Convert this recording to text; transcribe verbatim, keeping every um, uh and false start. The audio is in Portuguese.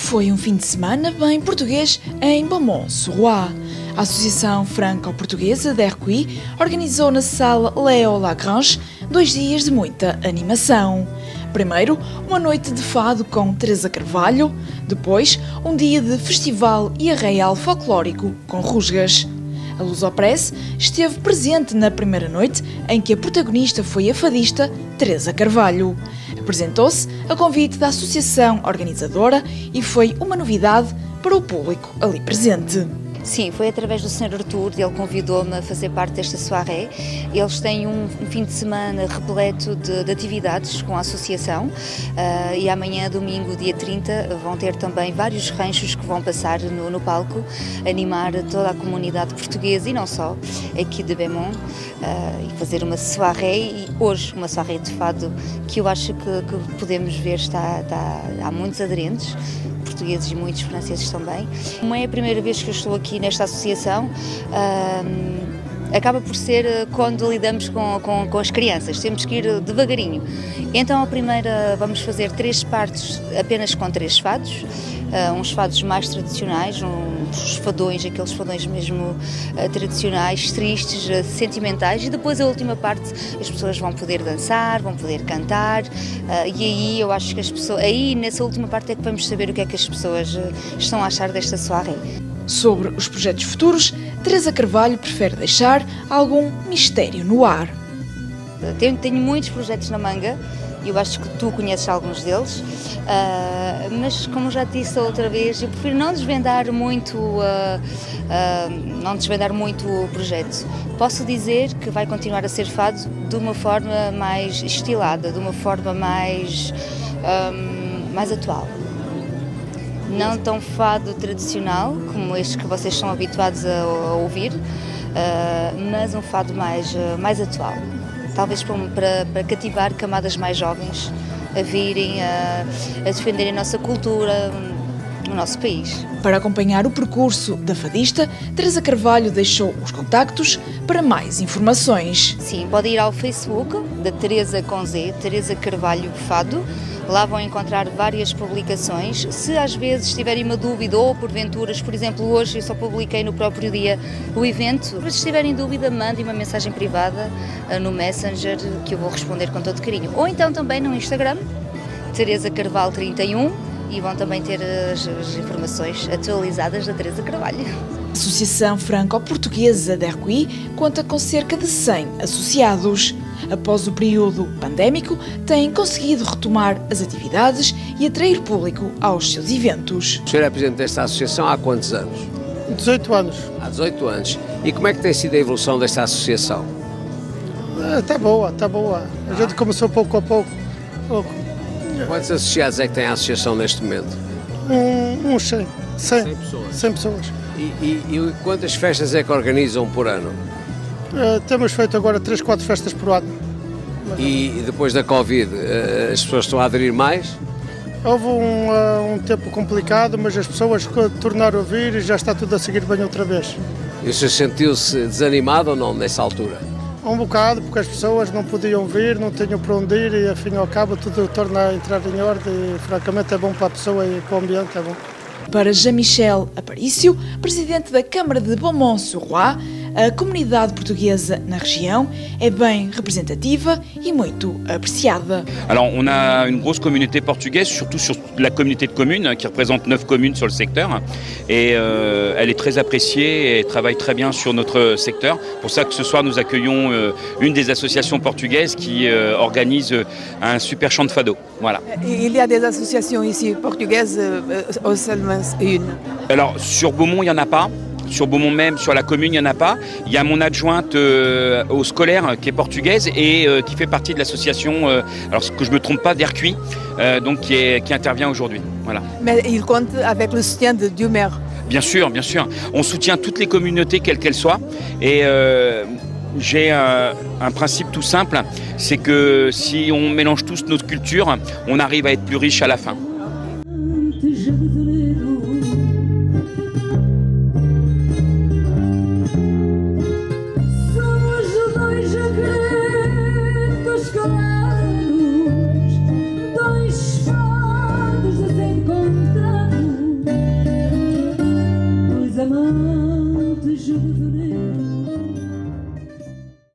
Foi um fim de semana bem português em Beaumont-sur-Oise. A Associação Franco-Portuguesa de Erquy organizou na sala Léo Lagrange dois dias de muita animação. Primeiro, uma noite de fado com Teresa Carvalho, depois, um dia de festival e arraial folclórico com rusgas. A Lusopress esteve presente na primeira noite, em que a protagonista foi a fadista Teresa Carvalho. Apresentou-se a convite da associação organizadora e foi uma novidade para o público ali presente. Sim, foi através do senhor Artur, ele convidou-me a fazer parte desta soirée. Eles têm um, um fim de semana repleto de, de atividades com a associação uh, e amanhã, domingo, dia trinta, vão ter também vários ranchos que vão passar no, no palco, animar toda a comunidade portuguesa e não só, aqui de Beaumont, uh, e fazer uma soirée, e hoje uma soirée de fado que eu acho que, que podemos ver, está, está, há muitos aderentes, portugueses e muitos franceses também. Não é a primeira vez que eu estou aqui nesta associação, um, acaba por ser quando lidamos com, com, com as crianças, temos que ir devagarinho. Então a primeira vamos fazer três partes apenas com três fados, uh, uns fados mais tradicionais, uns fadões, aqueles fadões mesmo uh, tradicionais, tristes, uh, sentimentais, e depois a última parte as pessoas vão poder dançar, vão poder cantar, uh, e aí eu acho que as pessoas, aí nessa última parte é que vamos saber o que é que as pessoas uh, estão a achar desta soirée. Sobre os projetos futuros, Teresa Carvalho prefere deixar algum mistério no ar. Tenho, tenho muitos projetos na manga, eu acho que tu conheces alguns deles, uh, mas como já te disse outra vez, eu prefiro não desvendar muito, uh, uh, não desvendar muito o projeto. Posso dizer que vai continuar a ser fado de uma forma mais estilada, de uma forma mais, um, mais atual. Não tão fado tradicional, como este que vocês estão habituados a, a ouvir, uh, mas um fado mais, uh, mais atual. Talvez para, para cativar camadas mais jovens a virem, a, a defenderem a nossa cultura, o nosso país. Para acompanhar o percurso da fadista, Teresa Carvalho deixou os contactos para mais informações. Sim, pode ir ao Facebook da Teresa com Z, Teresa Carvalho Fado. Lá vão encontrar várias publicações. Se às vezes tiverem uma dúvida ou porventuras, por exemplo, hoje eu só publiquei no próprio dia o evento, mas se tiverem dúvida, mandem uma mensagem privada no Messenger que eu vou responder com todo carinho. Ou então também no Instagram, Teresa Carvalho trinta e um, e vão também ter as, as informações atualizadas da Teresa Carvalho. A Associação Franco-Portuguesa de Erquy conta com cerca de cem associados. Após o período pandémico, têm conseguido retomar as atividades e atrair público aos seus eventos. O senhor é presidente desta associação há quantos anos? dezoito anos. Há dezoito anos. E como é que tem sido a evolução desta associação? Está boa, está boa. A gente começou pouco a pouco. pouco. Quantos associados é que tem a associação neste momento? Um, uns cem. cem, cem pessoas. cem pessoas. E, e, e quantas festas é que organizam por ano? Uh, temos feito agora três, quatro festas por ano. E depois da Covid, uh, as pessoas estão a aderir mais? Houve um, uh, um tempo complicado, mas as pessoas tornaram a vir e já está tudo a seguir bem outra vez. E o senhor sentiu-se desanimado ou não nessa altura? Um bocado, porque as pessoas não podiam vir, não tinham para onde ir e, afim ao cabo, tudo torna a entrar em ordem e, francamente, é bom para a pessoa e para o ambiente, é bom. Para Jean-Michel Aparício, presidente da Câmara de Beaumont-sur-Oise, a comunidade portuguesa na região é bem representativa e muito apreciada. Alors, on a une grosse communauté portugaise, surtout sur la communauté de communes, qui représente neuf communes sur le secteur. Et euh, elle est très appréciée et travaille très bien sur notre secteur. Pour ça que ce soir, nous accueillons euh, une des associations portugaises qui euh, organise un super chant de fado. Voilà. Il y a des associations ici portugaises, euh, seulement une. Alors, sur Beaumont, il n'y en a pas. Sur Beaumont même, sur la commune, il n'y en a pas. Il y a mon adjointe euh, au scolaire qui est portugaise et euh, qui fait partie de l'association, euh, alors que je ne me trompe pas, d'Erquy, euh, donc qui, est, qui intervient aujourd'hui. Voilà. Mais il compte avec le soutien de, du maire. Bien sûr, bien sûr. On soutient toutes les communautés, quelles qu'elles soient. Et euh, j'ai un, un principe tout simple, c'est que si on mélange tous notre culture, on arrive à être plus riche à la fin.